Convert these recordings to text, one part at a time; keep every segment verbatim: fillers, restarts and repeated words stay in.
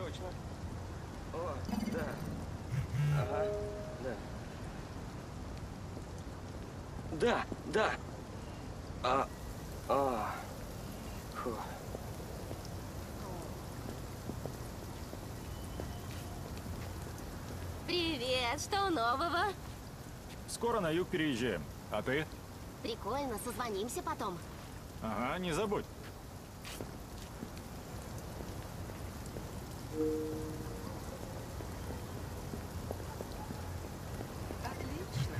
Точно. О, да. Ага, да. Да, да. А, а. Фу. Привет, что нового? Скоро на юг переезжаем. А ты? Прикольно, созвонимся потом. Ага, не забудь. Отлично.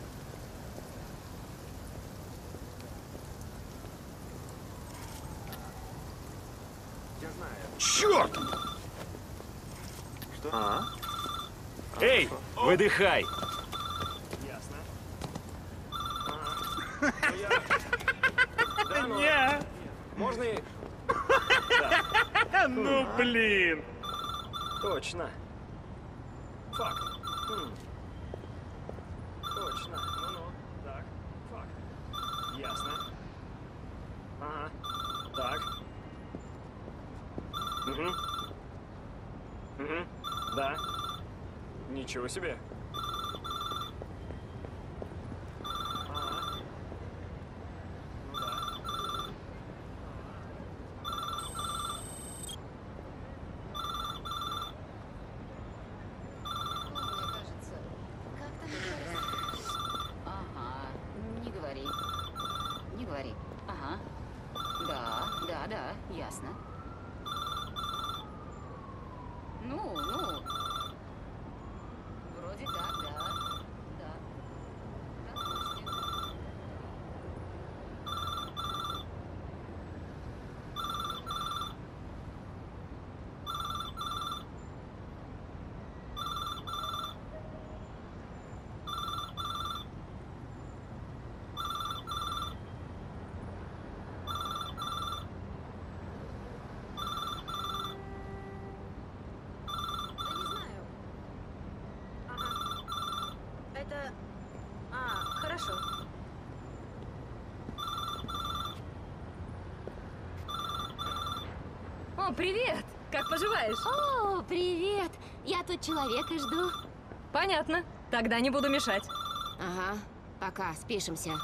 Я знаю. Черт! Что? А? Эй, выдыхай! Ясно. Ага. Ну, я... Да, ну... Не! Можно и... Ну блин! Точно. Факт. Хм. Точно. Ну-ну. Так. Факт. Ясно. Ага. Так. Угу. Угу. Да. Ничего себе. Ага. Ну да. Мне кажется, как-то хорошо. Ага, не говори. Не говори. Ага. Да, да, да, ясно. Ну, ну. Вроде так, да. Да. Допустим. Да не знаю. Ага. Это... А, хорошо. О, привет! Как поживаешь? О, привет! Я тут человека жду. Понятно. Тогда не буду мешать. Ага, пока, спишемся.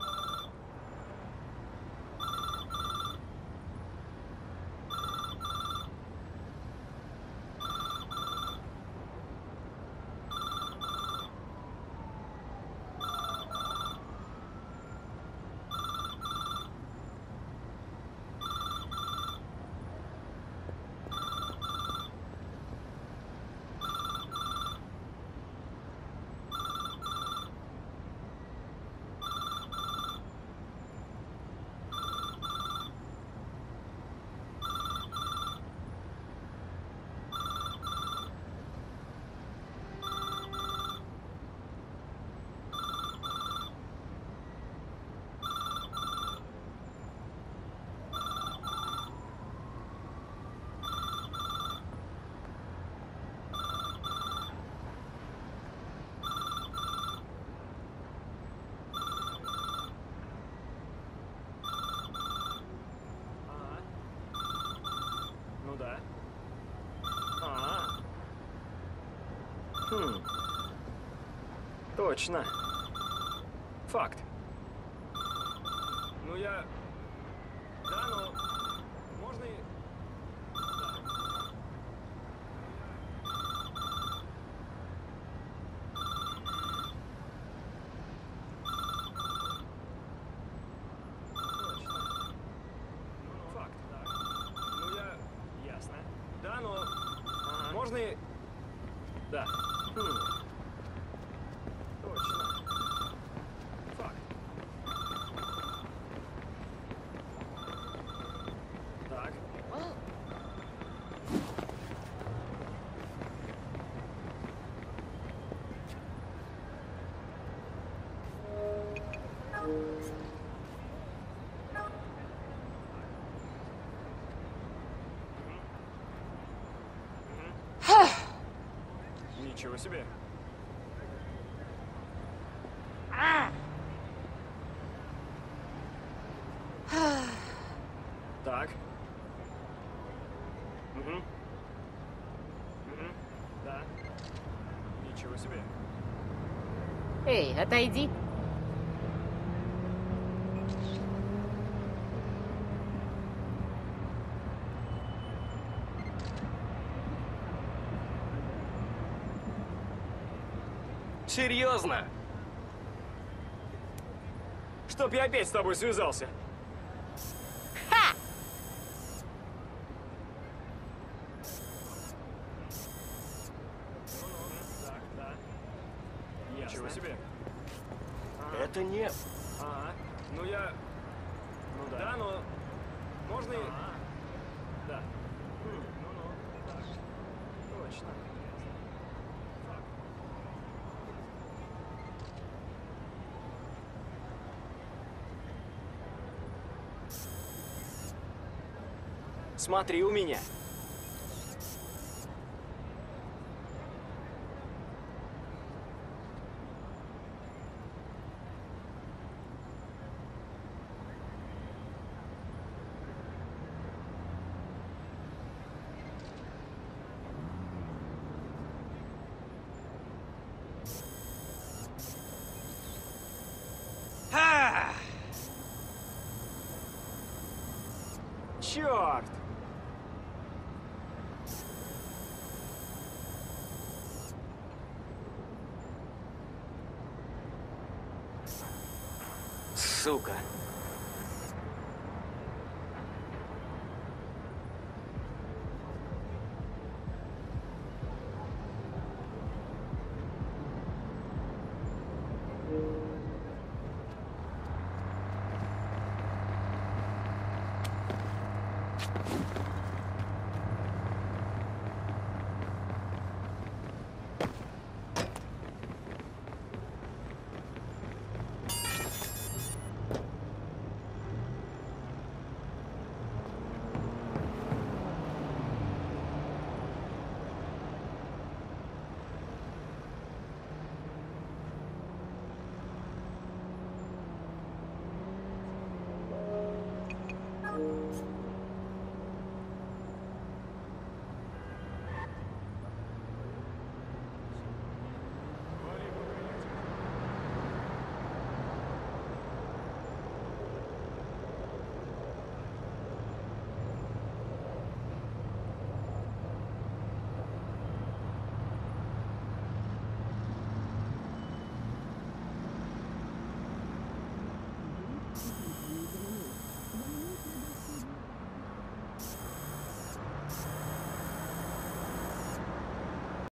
Ага. Ну да. А. Хм. Точно. Факт. Ну я... Да, ну... Можно и... Факт, так. Ну я... Ясно. Да, но... Ага. Можно и... Да. Хм. Точно. Факт. Так. Ничего себе. Так. Угу. да. Ничего себе. Эй, отойди. Серьезно? Чтоб я опять с тобой связался. Ха! Так, да. Ничего Ясно. себе. Ага. Это нет. Ага. Ну я... Ну да. Да, но... Можно и... Ага. Да. Хм, Ну-ну. Так. Точно. Смотри у меня. Ха! Черт! Сука.